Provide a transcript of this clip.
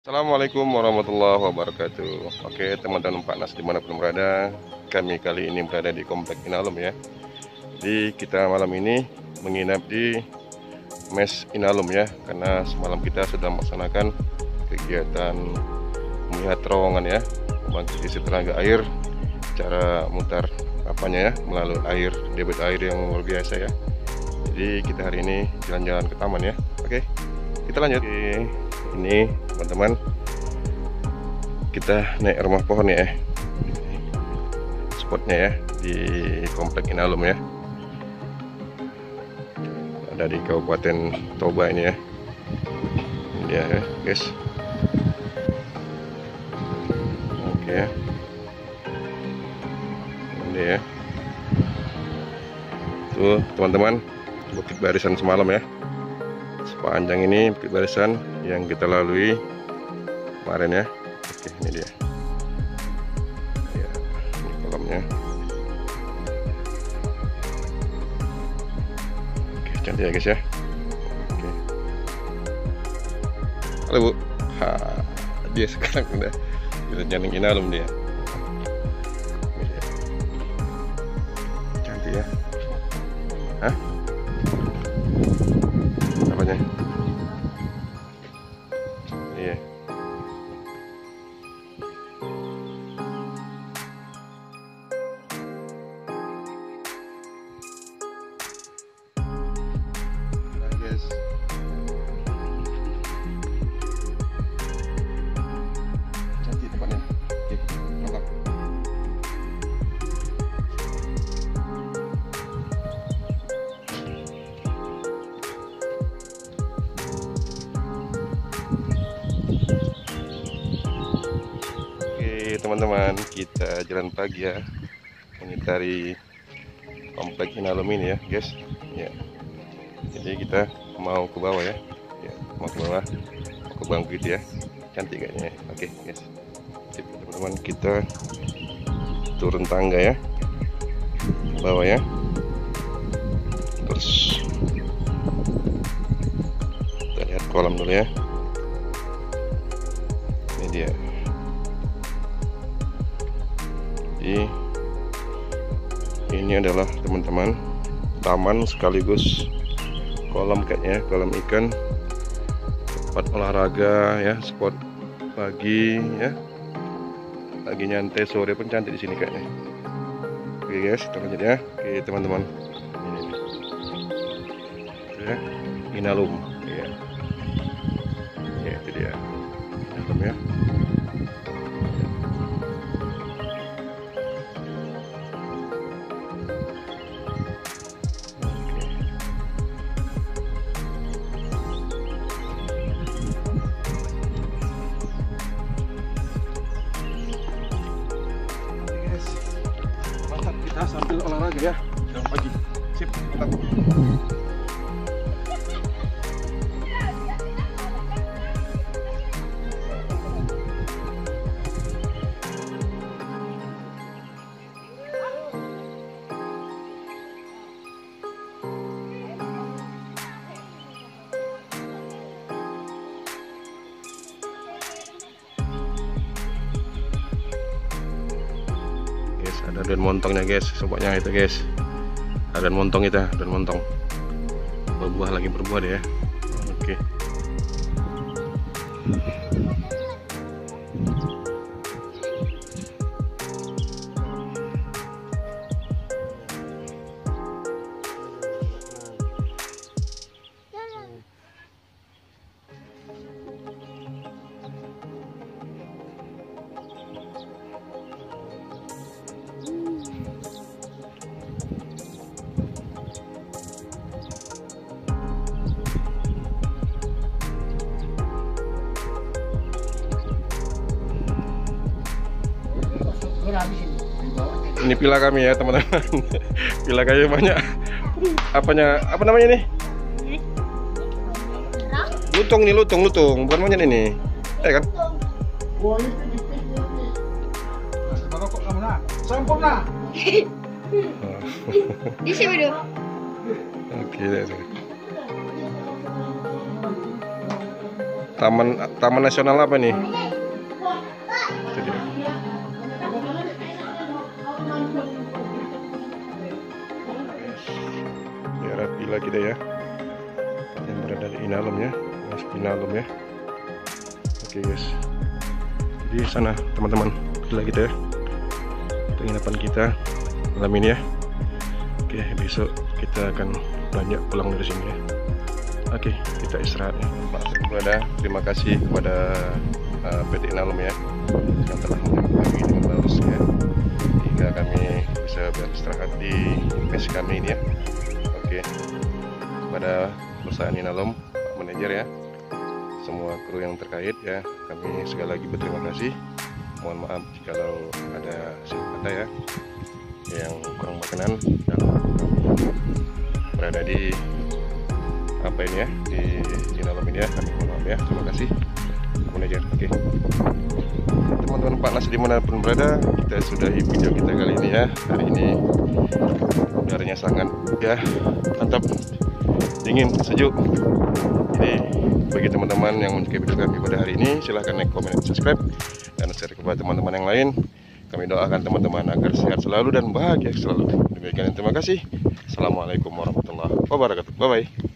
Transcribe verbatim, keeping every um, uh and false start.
Assalamualaikum warahmatullahi wabarakatuh. Oke teman-teman Pak Nas dimanapun berada, kami kali ini berada di Komplek Inalum ya. Jadi kita malam ini menginap di Mes Inalum ya, karena semalam kita sudah melaksanakan kegiatan melihat terowongan ya, membangkit isi tenaga air, cara mutar apanya ya, melalui air, debit air yang luar biasa ya. Jadi kita hari ini jalan-jalan ke taman ya. Oke, kita lanjut. Oke, ini teman-teman, kita naik rumah pohon ya, spotnya ya di Komplek Inalum ya, ada di Kabupaten Toba ini ya. Ini dia ya guys. Oke ya, ini ya tuh teman-teman, bukit barisan semalam ya. Sepanjang ini bukit barisan yang kita lalui kemarin ya. Oke, ini dia ya, ini kolamnya. Oke, cantik ya guys ya. Oke, halo Bu. Ha, dia sekarang udah kita jalan Inalum dia. Ini dia. Cantik ya. Hah? Apanya? Iya. Nah, guys. Cantik tempatnya. Oke, mantap. Teman-teman, kita jalan pagi ya, mengitari Komplek Inalum ini ya guys ya. Jadi kita mau ke bawah ya, ya mau ke bawah, mau ke bangkit ya, cantik kayaknya ya. Oke guys, sip, teman-teman, kita turun tangga ya ke bawah ya, terus kita lihat kolam dulu ya. Ini dia. Jadi ini adalah teman-teman taman sekaligus kolam kayaknya, kolam ikan, tempat olahraga ya, spot pagi ya, lagi nyantai sore pun cantik di sini kayaknya. Oke guys, kita lanjut ya. Oke teman-teman, ini ya, Inalum ya, ya itu dia Inalum ya. Kita sambil olahraga ya, jam pagi. Sip, mantap. Ada daun montongnya guys, sobatnya itu guys, ada daun montong itu, daun montong berbuah, lagi berbuah deh ya. Oke. Ini pila kami ya teman-teman. Pila kayu banyak. Apanya? Apa namanya ini? Lutung nih, lutung, lutung. Bukan monyet ini. Eh kan? Sempurna. Di sini dulu. Oke deh. Taman Taman Nasional apa nih? Itu dia. Daerah villa kita ya, yang berada di Inalum ya, Mas Inalum ya. Oke guys, di sana teman-teman villa kita ya, penginapan kita malam ini ya. Oke, besok kita akan banyak pulang dari sini ya. Oke, kita istirahat ya. Pak Berada, terima kasih kepada uh, P T Inalum ya yang telah menyambut kami dengan bagus ya, hingga kami bisa beristirahat di mes kami ini ya. Oke, kepada perusahaan Inalum, Pak Manajer ya, semua kru yang terkait ya, kami sekali lagi berterima kasih. Mohon maaf jikalau ada salah kata ya yang kurang berkenan dalam berada di apa ini ya, di Inalum ini ya. Kami mohon maaf ya, terima kasih Pak Manajer. Oke, teman-teman Pak Nas dimanapun berada, kita sudahi video kita kali ini ya. Hari ini udaranya sangat ya mantap, dingin, sejuk. Jadi bagi teman-teman yang menyukai video kami pada hari ini, silahkan like, comment, dan subscribe, dan share kepada teman-teman yang lain. Kami doakan teman-teman agar sehat selalu dan bahagia selalu. Demikian, terima kasih. Assalamualaikum warahmatullahi wabarakatuh. Bye bye.